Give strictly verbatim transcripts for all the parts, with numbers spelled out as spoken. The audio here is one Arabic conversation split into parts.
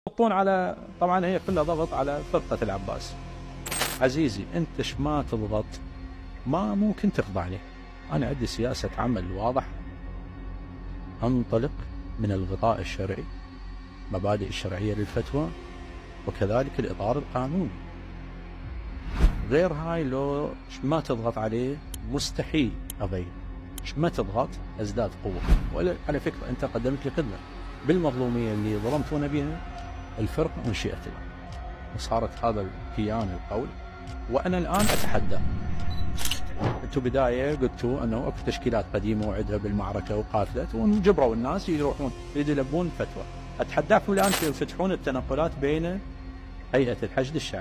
يضغطون على، طبعا هي كلها ضغط على فرقة العباس. عزيزي انت ايش ما تضغط ما ممكن تخضع عليه. انا عندي سياسة عمل واضح، انطلق من الغطاء الشرعي، مبادئ الشرعية للفتوى، وكذلك الإطار القانوني. غير هاي لو ما تضغط عليه مستحيل أبين. ما تضغط ازداد قوة. وعلى فكرة انت قدمت لي خدمة بالمظلومية اللي ظلمتونا بها، الفرق انشئت الآن وصارت هذا الكيان القول، وانا الان اتحدى. انتم بداية قلتوا انه اكو تشكيلات قديمة وعدها بالمعركة وقاتلت وجبروا الناس يروحون يريدوا يلبون فتوى. اتحداكم الان تفتحون التنقلات بين هيئة الحشد الشعبي.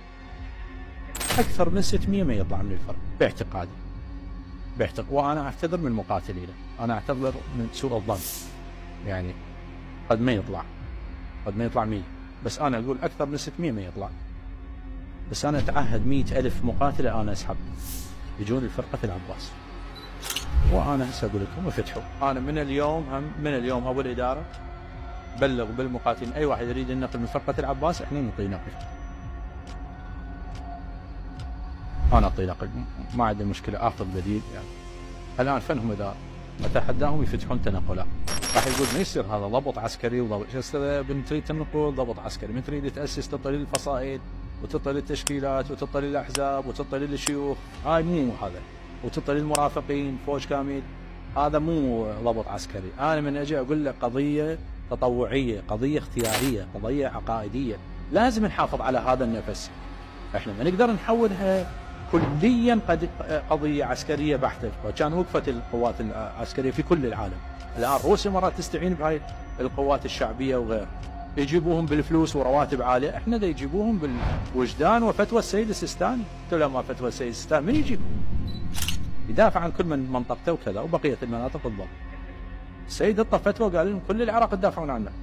اكثر من ستمئة ما يطلع من الفرق باعتقادي. باعتقاد وانا اعتذر من المقاتلين، انا اعتذر من سوء الظن، يعني قد ما يطلع قد ما يطلع مية، بس انا اقول اكثر من ستمئة ما يطلع. بس انا اتعهد مئة الف مقاتله انا اسحب يجون الفرقه العباس، وانا هسه اقول لكم افتحوا. انا من اليوم هم من اليوم ابو الاداره بلغ بالمقاتلين اي واحد يريد النقل من فرقه العباس احنا نعطيه نقل. انا اعطيه نقل ما عندي مشكله، اخذ بديل يعني. الان فنهم اداره، اتحداهم يفتحون تنقلات. راح يقول ما يصير هذا ضبط عسكري وضبط من تريد تنقل ضبط عسكري، من تريد تاسس تطلع للفصائل وتطلع للتشكيلات وتطلع للاحزاب وتطلع للشيوخ، هاي مو هذا، وتطلع للمرافقين فوج كامل، هذا مو ضبط عسكري. انا من اجي اقول لك قضيه تطوعيه، قضيه اختياريه، قضيه عقائديه، لازم نحافظ على هذا النفس. احنا ما نقدر نحولها كليا قضيه عسكريه بحته، وكان وقفت القوات العسكريه في كل العالم. الان روسيا مرات تستعين بهاي القوات الشعبيه وغير، يجيبوهم بالفلوس ورواتب عاليه، احنا دا يجيبوهم بالوجدان وفتوى السيد السيستاني. ما فتوى السيد السيستاني من يجيبهم؟ يدافع عن كل من منطقته وكذا، وبقيه المناطق بالضبط. السيد اطلع فتوى قال لهم كل العراق تدافعون عنه.